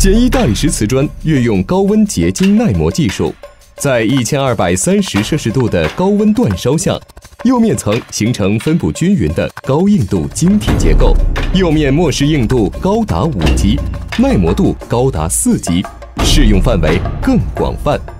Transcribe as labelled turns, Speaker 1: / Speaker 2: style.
Speaker 1: 简易大理石瓷砖运用高温结晶耐磨技术，在1230摄氏度的高温煅烧下，釉面层形成分布均匀的高硬度晶体结构，釉面末饰硬度高达5级，耐磨度高达4级，适用范围更广泛。